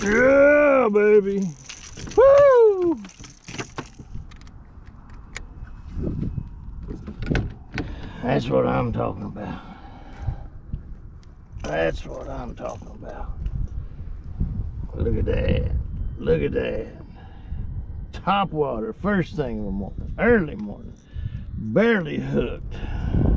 Yeah, baby. Woo! That's what I'm talking about. That's what I'm talking about. Look at that. Look at that. Top water, first thing in the morning, early morning. Barely hooked.